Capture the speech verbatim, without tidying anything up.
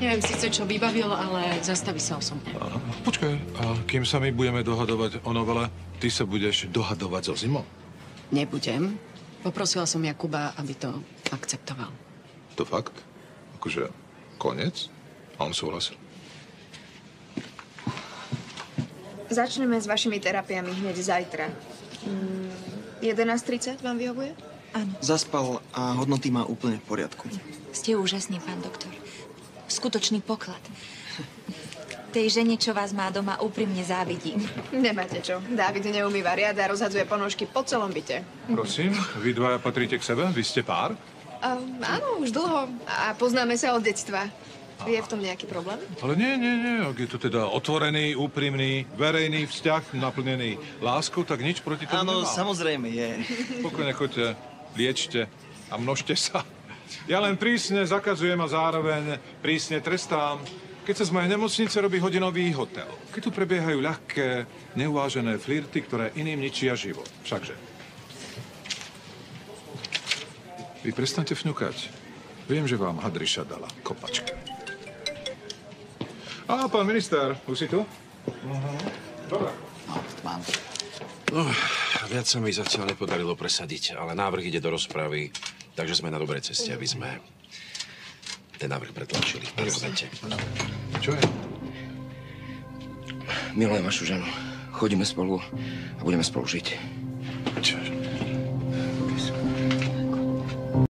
Neviem síce, čo vybavil, ale zastaví sa osobne. A, počkaj, a kým sa my budeme dohadovať o novele, ty sa budeš dohadovať so Zimou? Nebudem. Poprosila som Jakuba, aby to akceptoval. To fakt? Akože koniec? A on súhlasil. Začneme s vašimi terapiami hneď zajtra. Mm, jedenásť tridsať vám vyhovuje? Áno. Zaspal a hodnoty má úplne v poriadku. Ste úžasný, pán doktor. Skutočný poklad. Tej žene, čo vás má doma, úprimne závidím. Nemáte čo. Dávid neumýva riad a rozhadzuje ponožky po celom byte. Prosím, vy dvaja patríte k sebe? Vy ste pár? Um, áno, už dlho. A poznáme sa od detstva. Je v tom nejaký problém? Ale nie, nie, nie. Ak je to teda otvorený, úprimný, verejný vzťah, naplnený láskou, tak nič proti tomu Áno, nemám. samozrejme je. Pokojne choďte, liečte a množte sa. Ja len prísne zakazujem a zároveň prísne trestám, keď sa z mojej nemocnice robí hodinový hotel. Keď tu prebiehajú ľahké, neuvážené flirty, ktoré iným ničia život. Všakže. Vy prestaňte fňukať. Viem, že vám Hadriša dala kopačky. Á, pán minister, už si tu? Uh-huh. Dobre. No, mám. No, viac sa mi zatiaľ nepodarilo presadiť, ale návrh ide do rozpravy, takže sme na dobrej ceste, aby sme ten návrh pretlačili v parlamente. Čo je? Milujem vašu ženu. Chodíme spolu a budeme spolu žiť. Čože?